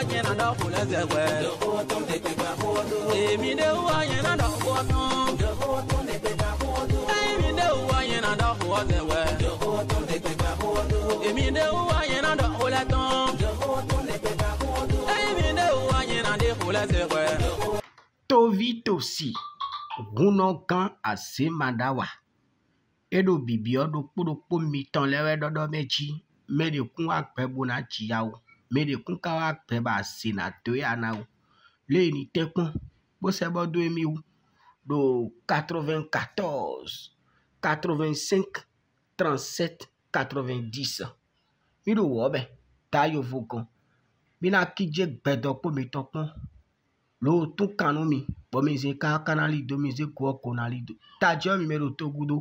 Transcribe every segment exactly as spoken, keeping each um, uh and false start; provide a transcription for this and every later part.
Tovi tosi, gunokan ase madawa. Edo bibio do kudo pomi ton lewe dodo mechi. Mede kun akpe bona chiyaw. Mede kun kawa akpe ba senato ya naw. Le ni tekon. Bo sebo do emi ou. Do quatre-vingt-quatorze, quatre-vingt-cinq, trente-sept, quatre-vingt-dix. Mi do wobe. Tayo vokon. Mina kije bedo po mi tokon. Lo tu kanomi. Bo mi ze ka kanali do mi ze kwa konali do. Tajo mi mero to gudo.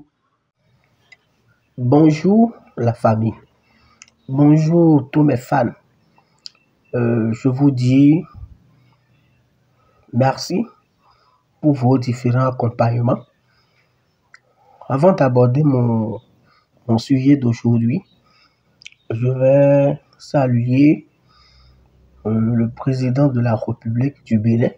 Bonjour la famille. Bonjour tous mes fans. Euh, je vous dis merci pour vos différents accompagnements. Avant d'aborder mon, mon sujet d'aujourd'hui, je vais saluer euh, le président de la République du Bénin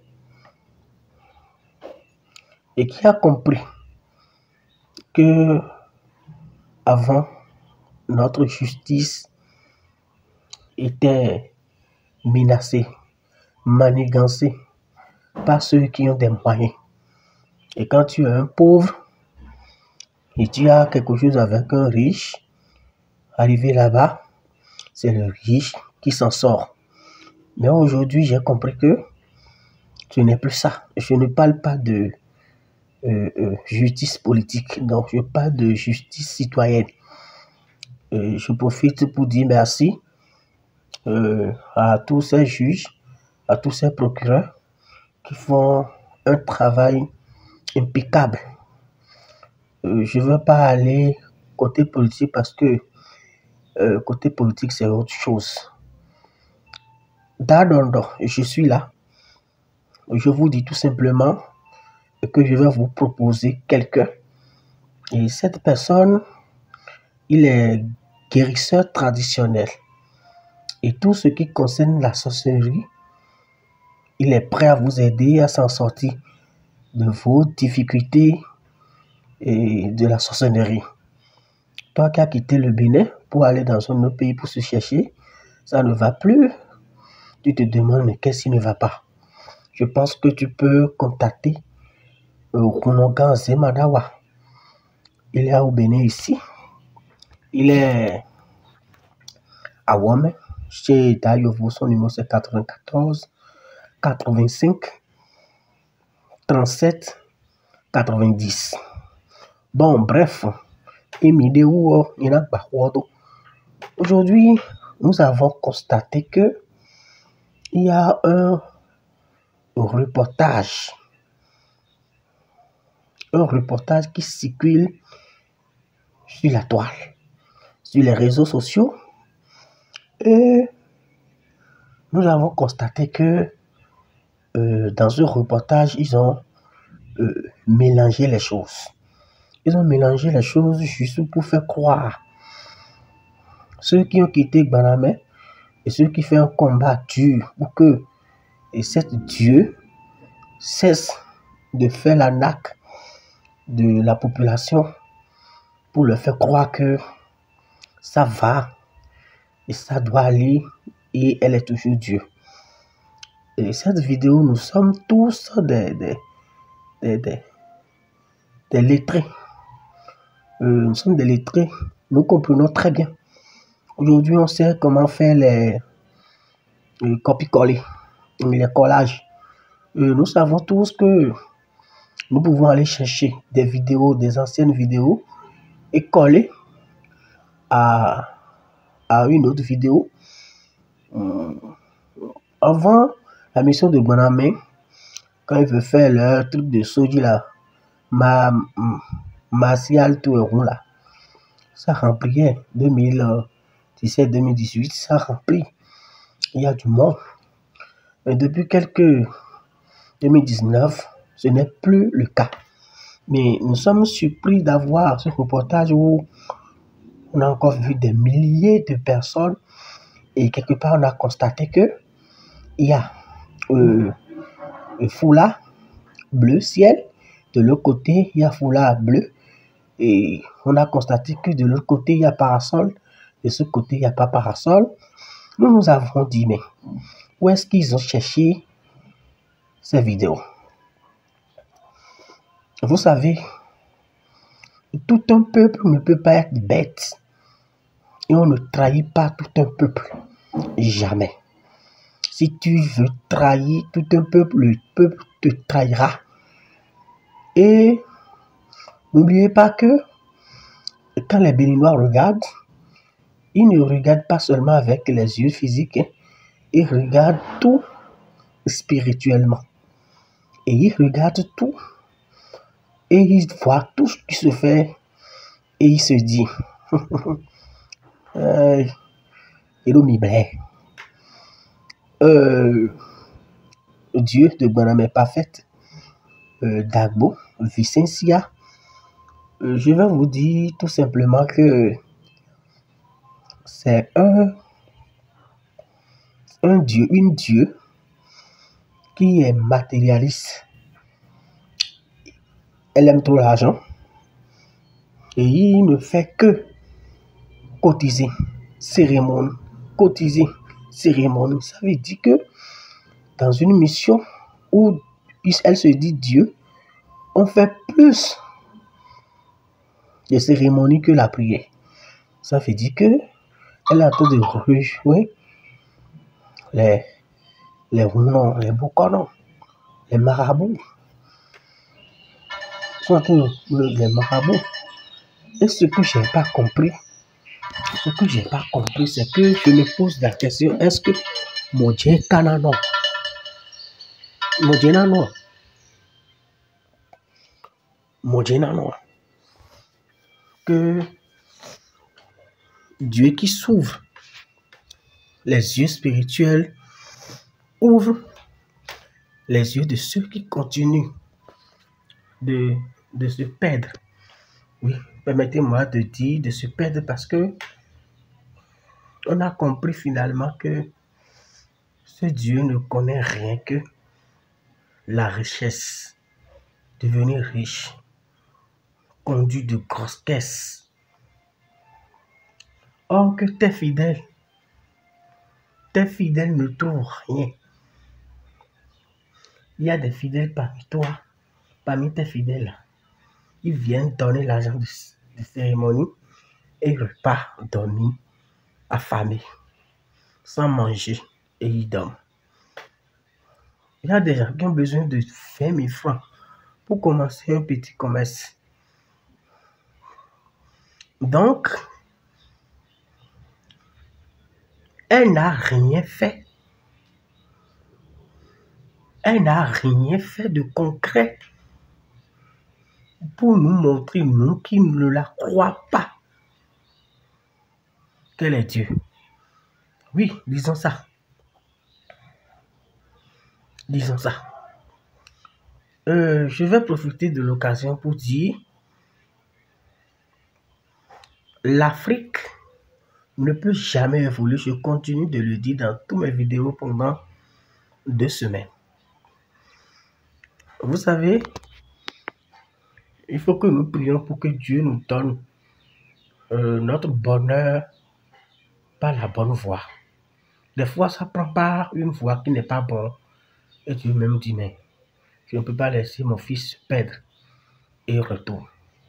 et qui a compris que avant, notre justice était menacée, manigancée par ceux qui ont des moyens. Et quand tu es un pauvre et tu as quelque chose avec un riche, arrivé là-bas, c'est le riche qui s'en sort. Mais aujourd'hui, j'ai compris que ce n'est plus ça. Je ne parle pas de Euh, euh, justice politique, donc je parle de justice citoyenne. Euh, je profite pour dire merci euh, à tous ces juges, à tous ces procureurs qui font un travail impeccable. Euh, je ne veux pas aller côté politique parce que euh, côté politique c'est autre chose. D'abord, je suis là. Je vous dis tout simplement que je vais vous proposer quelqu'un. Et cette personne, il est guérisseur traditionnel. Et tout ce qui concerne la sorcellerie, il est prêt à vous aider à s'en sortir de vos difficultés et de la sorcellerie. Toi qui as quitté le Bénin pour aller dans un autre pays pour se chercher, ça ne va plus. Tu te demandes, mais qu'est-ce qui ne va pas? Je pense que tu peux contacter Runogan Zemadawa. Il est au Bénin ici. Il est à Wame. Chez Dayovo, son numéro c'est quatre-vingt-quatorze, quatre-vingt-cinq, trente-sept, quatre-vingt-dix. Bon, bref. Aujourd'hui, nous avons constaté que il y a un reportage. Un reportage qui circule sur la toile, sur les réseaux sociaux. Et nous avons constaté que euh, dans ce reportage, ils ont euh, mélangé les choses. Ils ont mélangé les choses juste pour faire croire ceux qui ont quitté Gbanamé et ceux qui font un combat dur pour que et cet Dieu cesse de faire la naque de la population pour leur faire croire que ça va et ça doit aller et elle est toujours Dieu. Et cette vidéo, nous sommes tous des, des, des, des, des lettrés. Euh, nous sommes des lettrés. Nous comprenons très bien. Aujourd'hui, on sait comment faire les, les copies-coller, les collages. Euh, nous savons tous que nous pouvons aller chercher des vidéos, des anciennes vidéos et coller à, à une autre vidéo. Avant la mission de Bonamé, quand il veut faire le truc de Soji là, ma, martial tout rond là, ça remplissait deux mille dix-sept deux mille dix-huit, ça remplit. Il y a du monde. Mais depuis quelques deux mille dix-neuf, ce n'est plus le cas. Mais nous sommes surpris d'avoir ce reportage où on a encore vu des milliers de personnes et quelque part on a constaté que il y a euh, un foulard bleu ciel. De l'autre côté, il y a foulard bleu. Et on a constaté que de l'autre côté, il y a parasol. De ce côté, il n'y a pas parasol. Nous nous avons dit, mais où est-ce qu'ils ont cherché ces vidéos? Vous savez, tout un peuple ne peut pas être bête. Et on ne trahit pas tout un peuple. Jamais. Si tu veux trahir tout un peuple, le peuple te trahira. Et n'oubliez pas que quand les Béninois regardent, ils ne regardent pas seulement avec les yeux physiques, hein. Ils regardent tout spirituellement. Et ils regardent tout. Et ils voient tout ce qui se fait. Et ils se disent, euh, euh, Dieu de Bonhomme Parfait, euh, Dagbo, Vicencia, euh, je vais vous dire tout simplement que c'est un, un Dieu, une Dieu qui est matérialiste. Elle aime trop l'argent et il ne fait que cotiser, cérémonie, cotiser, cérémonie. Ça veut dire que dans une mission où elle se dit Dieu, on fait plus de cérémonies que la prière. Ça veut dire que elle a en train de rejouer les les non, les boucanons, les marabouts. Sont en train de jouer les marabouts. Et ce que je n'ai pas compris, ce que je n'ai pas compris, c'est que je me pose la question, est-ce que mon Dieu est canon? Mon Dieu non, non. Mon Dieu non, non. Que Dieu qui s'ouvre les yeux spirituels ouvre les yeux de ceux qui continuent de, de se perdre. Oui, permettez-moi de dire de se perdre parce que on a compris finalement que ce Dieu ne connaît rien que la richesse, devenir riche, conduit de grosses caisses. Or que tes fidèles, tes fidèles ne trouvent rien. Il y a des fidèles parmi toi, parmi tes fidèles. Ils viennent donner l'argent de, de cérémonie et ils repartent dormir affamés, sans manger, et ils dorment. Il y a des gens qui ont besoin de vingt mille francs pour commencer un petit commerce. Donc, elle n'a rien fait. Elle n'a rien fait de concret pour nous montrer, nous qui ne la croient pas, qu'elle est Dieu. Oui, disons ça. Disons ça. Euh, je vais profiter de l'occasion pour dire l'Afrique ne peut jamais évoluer. Je continue de le dire dans toutes mes vidéos pendant deux semaines. Vous savez, il faut que nous prions pour que Dieu nous donne euh, notre bonheur par la bonne voie. Des fois, ça prend par une voie qui n'est pas bonne. Et Dieu même dit, mais je ne peux pas laisser mon fils se perdre. Et il retourne.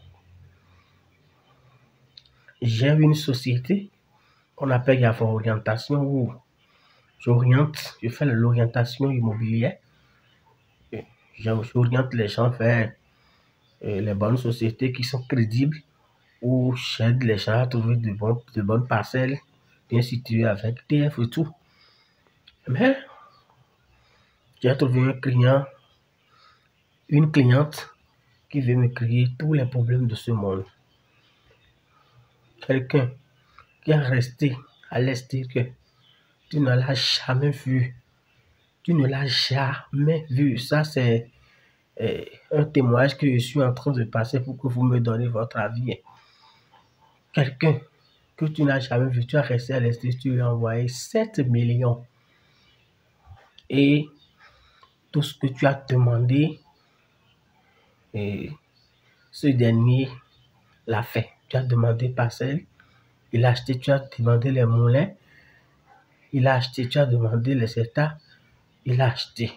J'ai une société qu'on appelle Yafo Orientation où j'oriente, je fais l'orientation immobilière. J'oriente les gens vers les bonnes sociétés qui sont crédibles, où j'aide les gens à trouver de, bon, de bonnes parcelles bien situées avec T F et tout. Mais j'ai trouvé un client, une cliente qui veut me créer tous les problèmes de ce monde. Quelqu'un qui est resté à l'extérieur, tu ne l'as jamais vu. Tu ne l'as jamais vu. Ça, c'est euh, un témoignage que je suis en train de passer pour que vous me donnez votre avis. Quelqu'un que tu n'as jamais vu, tu as resté à l'extérieur, tu lui as envoyé sept millions. Et tout ce que tu as demandé, et ce dernier l'a fait. Tu as demandé parcelle, il a acheté, tu as demandé les moulins, il a acheté, tu as demandé les états, il a acheté.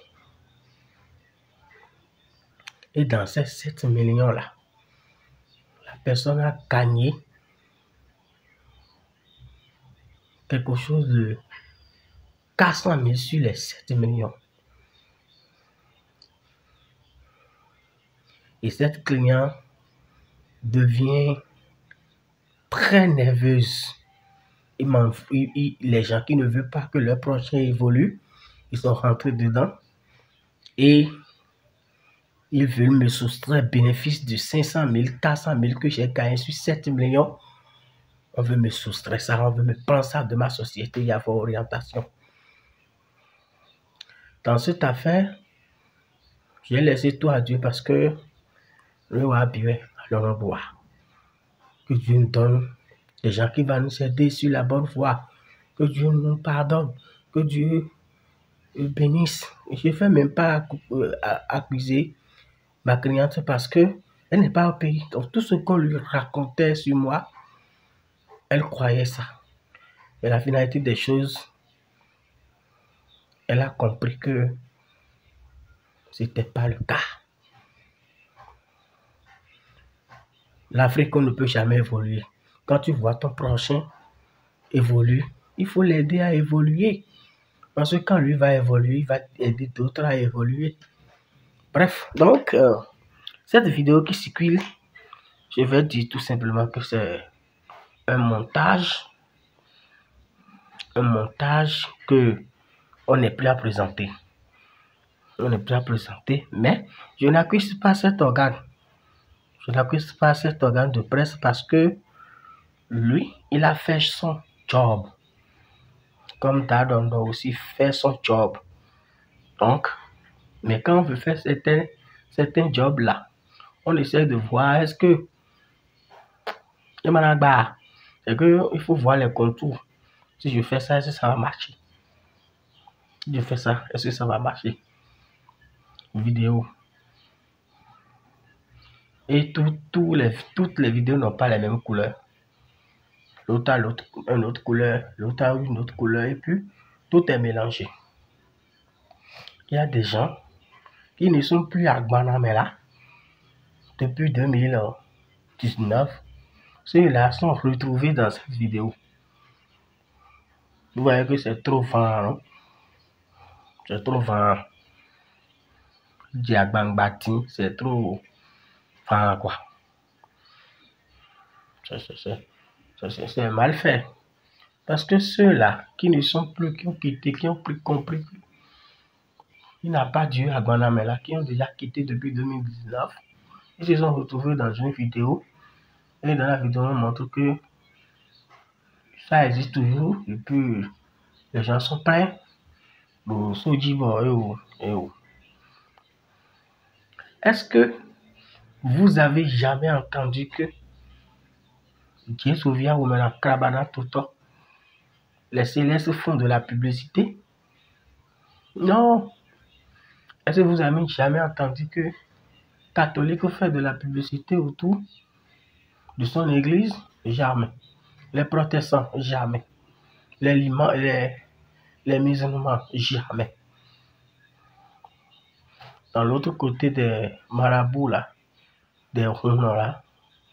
Et dans ces sept millions-là, la personne a gagné quelque chose de quatre cent mille sur les sept millions. Et cette cliente devient très nerveuse. Il il, il, les gens qui ne veulent pas que leur prochain évolue, ils sont rentrés dedans et ils veulent me soustraire bénéfice de cinq cent mille, quatre cent mille que j'ai gagné sur sept millions. On veut me soustraire ça, on veut me prendre ça de ma société, il y a vos orientations. Dans cette affaire, j'ai laissé tout à Dieu parce que le roi bien, alors on boit. Que Dieu nous donne des gens qui vont nous aider sur la bonne voie. Que Dieu nous pardonne. Que Dieu bénisse. Je ne fais même pas accuser ma cliente parce que elle n'est pas au pays. Donc tout ce qu'on lui racontait sur moi, elle croyait ça. Mais la finalité des choses, elle a compris que ce n'était pas le cas. L'Afrique, on ne peut jamais évoluer. Quand tu vois ton prochain évoluer, il faut l'aider à évoluer. Parce que quand lui va évoluer, il va aider d'autres à évoluer. Bref, donc, euh, cette vidéo qui circule, je vais dire tout simplement que c'est un montage. Un montage que on n'est plus à présenter. On n'est plus à présenter, mais je n'accuse pas cet organe. Je n'accuse pas cet organe de presse parce que lui, il a fait son job. Comme Dadon doit aussi faire son job. Donc, mais quand on veut faire certains, certains jobs-là, on essaie de voir est-ce que c'est que il faut voir les contours. Si je fais ça, est-ce que ça va marcher? Si je fais ça, est-ce que ça va marcher? Vidéo. Et tout, tout les, toutes les vidéos n'ont pas les mêmes couleurs. L'autre a l'autre, une autre couleur, l'autre a une autre couleur, et puis tout est mélangé. Il y a des gens qui ne sont plus à Guanamela depuis deux mille dix-neuf. Ceux-là sont retrouvés dans cette vidéo. Vous voyez que c'est trop vent, non? C'est trop vent. Diagbang Bati, c'est trop vent, quoi. C'est mal fait. Parce que ceux-là qui ne sont plus, qui ont quitté, qui ont plus compris, il n'a pas Dieu à Guanamela, qui ont déjà quitté depuis deux mille dix-neuf, ils se sont retrouvés dans une vidéo. Et dans la vidéo, on montre que ça existe toujours. Et puis, les gens sont prêts. Est-ce que vous avez jamais entendu que Dieu souvient ou maintenant Krabana Toto, les célestes font de la publicité? Non. Est-ce que vous avez jamais entendu que catholique fait de la publicité autour de son église? Jamais. Les protestants, jamais. Les limans, les, les musulmans, jamais. Dans l'autre côté des marabouts là, des roumains là,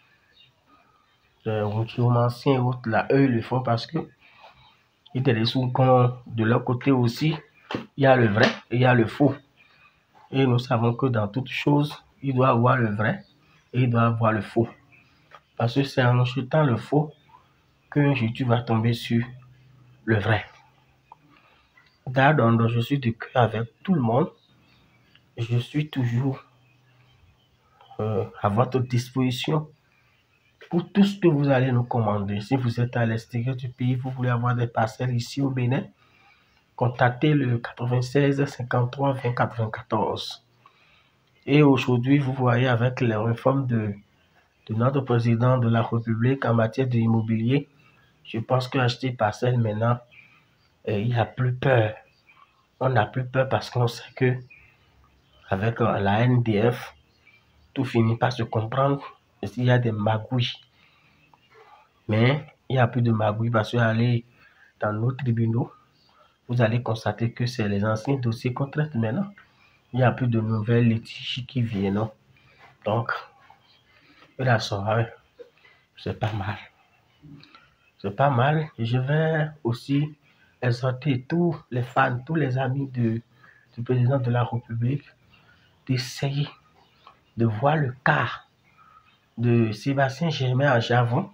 des anciens et autres là, eux ils le font parce que ils te laissent de leur côté aussi, il y a le vrai et il y a le faux. Et nous savons que dans toute chose, il doit avoir le vrai et il doit avoir le faux. Parce que c'est en achetant le faux qu'un jour tu vas tomber sur le vrai. D'ailleurs, je suis de cœur avec tout le monde. Je suis toujours euh, à votre disposition pour tout ce que vous allez nous commander. Si vous êtes à l'extérieur du pays, vous voulez avoir des parcelles ici au Bénin, contactez le quatre-vingt-seize cinquante-trois vingt quatre-vingt-quatorze. Et aujourd'hui, vous voyez avec les réformes de, de notre président de la République en matière d'immobilier, je pense qu'acheter parcelle maintenant, euh, il n'y a plus peur. on n'a plus peur parce qu'on sait que avec la N D F, tout finit par se comprendre. Et s'il y a des magouilles, mais il n'y a plus de magouilles parce que aller dans nos tribunaux, vous allez constater que c'est les anciens dossiers qu'on traite maintenant. Il n'y a plus de nouvelles litiges qui viennent. Donc, la soirée, c'est pas mal. C'est pas mal. Et je vais aussi exhorter tous les fans, tous les amis de, du président de la République d'essayer de voir le cas de Sébastien Germain à Javon,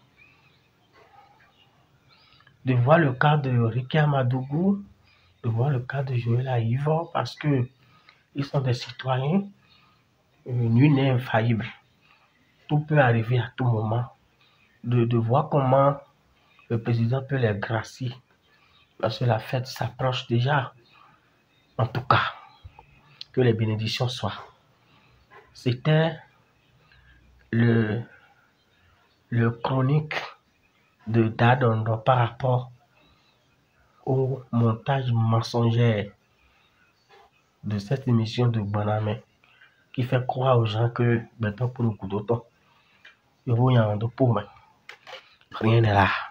de voir le cas de Ricky Amadougou, de voir le cas de Joël Aïvor, parce que ils sont des citoyens, nul n'est infaillible. Tout peut arriver à tout moment. De, de voir comment le président peut les gracier, parce que la fête s'approche déjà. En tout cas, que les bénédictions soient. C'était le, le chronique de Dadondo par rapport au montage mensonger de cette émission de Bonamé qui fait croire aux gens que maintenant pour le coup d'autant, il y a un de pour rien n'est là.